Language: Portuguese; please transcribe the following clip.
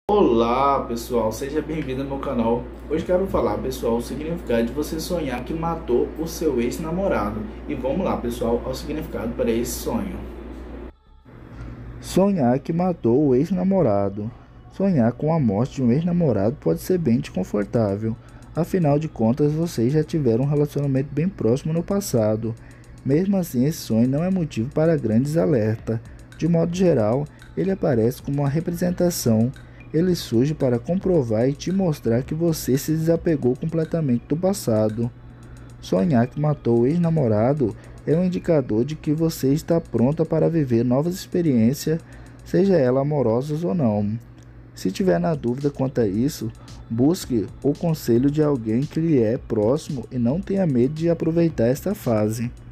Olá pessoal, seja bem-vindo ao meu canal. Hoje quero falar pessoal o significado de você sonhar que matou o seu ex-namorado. E vamos lá pessoal, ao significado para esse sonho. Sonhar que matou o ex-namorado. Sonhar com a morte de um ex-namorado pode ser bem desconfortável. Afinal de contas, vocês já tiveram um relacionamento bem próximo no passado. Mesmo assim, esse sonho não é motivo para grandes alertas. De modo geral, ele aparece como uma representação. Ele surge para comprovar e te mostrar que você se desapegou completamente do passado. Sonhar que matou o ex-namorado é um indicador de que você está pronta para viver novas experiências, seja elas amorosas ou não. Se tiver na dúvida quanto a isso, busque o conselho de alguém que lhe é próximo e não tenha medo de aproveitar esta fase.